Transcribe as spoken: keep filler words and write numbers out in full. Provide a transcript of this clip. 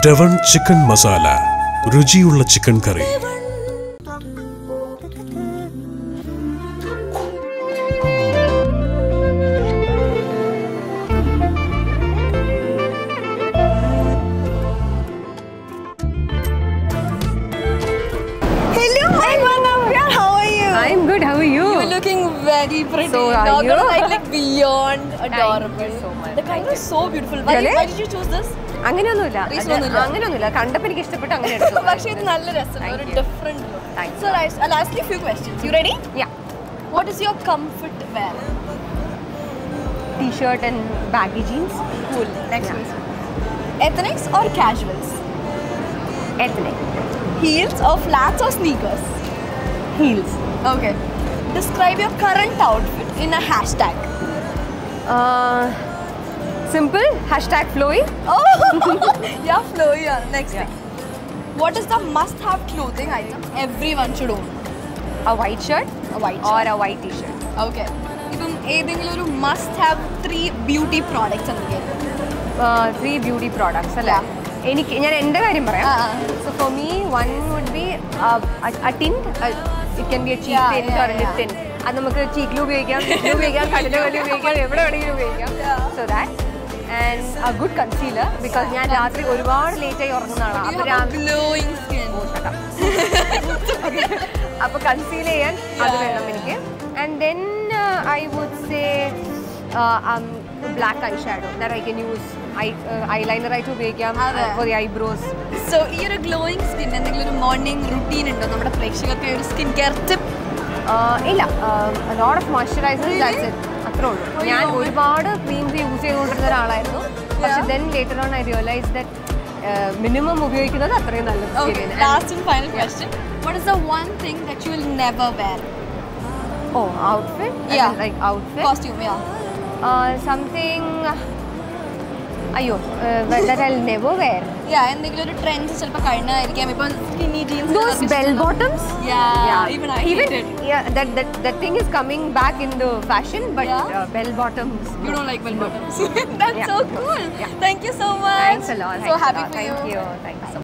Devon chicken masala. രുചിയുള്ള chicken curry. Very pretty. So are now you? gonna like, like beyond adorable. Thank you so much. The color is so beautiful. Why, Really? why did you choose this? അങ്ങനെയൊന്നുമില്ല Reason അങ്ങനെയൊന്നുമില്ല കണ്ടപ്പോൾ എനിക്ക് ഇഷ്ടപ്പെട്ടു അങ്ങനെ എടുത്തു. പക്ഷേ ഇത് നല്ല രസമുള്ള ഒരു different look. Thank So I- I'll ask you a few questions. You ready? Yeah. What is your comfort wear? T-shirt and baggy jeans. Cool. Next Yeah. question. Ethnics or casuals? Ethnic. Heels or flats or sneakers? Heels. Okay. Describe your current outfit in a hashtag. Uh, simple. Hashtag flowy. Oh, yeah, flowy. Yeah. Next Yeah. thing. What is the must-have clothing item everyone should own? A white shirt. A white Or shirt. a white T-shirt. Okay. ഇപ്പം ഏതെങ്കിലും ഒരു must have three beauty products എന്തൊക്കെയായിരിക്കും? Uh, three beauty products അല്ലേ? എനിക്ക് ഞാൻ എൻ്റെ കാര്യം പറയാം. ആ, ആ. So for me, one would be uh, a, a tint. Uh, it can be a cheek Yeah, tint yeah, or a lip yeah. tint. അത് നമുക്ക് ചീക്കിലും ഉപയോഗിക്കാം, ലിപ്പിലും ഉപയോഗിക്കാം, കണ്ണിലും ഉപയോഗിക്കാം, എവിടെ വേണമെങ്കിലും ഉപയോഗിക്കാം. So that and a good concealer because ഞാൻ രാത്രി ഒരുപാട് ലേറ്റ് ആയി ഉറങ്ങുന്ന ആളാണ്. You അപ്പോൾ have a രാവിലെ glowing skin. അപ്പോൾ കൺസീൽ ചെയ്യാൻ അത് വേണം എനിക്ക്. And then I would say black eye shadow that I can use I eyeliner ആയിട്ട് ഉപയോഗിക്കാം ഫോർ ദി ഐബ്രോസ്. സോ ഈ ഒരു ഗ്ലോയിങ് സ്കിൻ എന്തെങ്കിലും ഒരു മോർണിംഗ് റുട്ടീൻ ഉണ്ടോ നമ്മുടെ പ്രേക്ഷകർക്ക് ഒരു സ്കിൻ കെയർ ടിപ്പ്? ഇല്ല, lot of moisturisers that's it, അത്രേ ഉള്ളൂ. ഞാൻ ഒരുപാട് ക്രീംസ് യൂസ് ചെയ്തുകൊണ്ടിരുന്ന ഒരാളായിരുന്നു. പക്ഷെ then later on I realise that minimum ഉപയോഗിക്കുന്നത് അത്രയും നല്ലത്. Last and final question. What is the one thing that you will never wear? Oh, outfit? Yeah. Like outfit? Costume, yeah. Uh, something... അയ്യോ, that I'll never wear. Yeah, എന്തെങ്കിലും ഒരു trend ചിലപ്പോൾ കഴിഞ്ഞായിരിക്കാം. ഇപ്പം skinny jeans. Those bell bottoms? Yeah, Yeah. even I Even, hate it. yeah, that, that, that thing is coming back in the fashion, but Yeah. uh, bell bottoms. You don't like bell bottoms. That's Yeah. so cool. Yeah. Thank you so much. Thanks a lot. So thanks a happy lot. for Thank you. you. Thank you so much.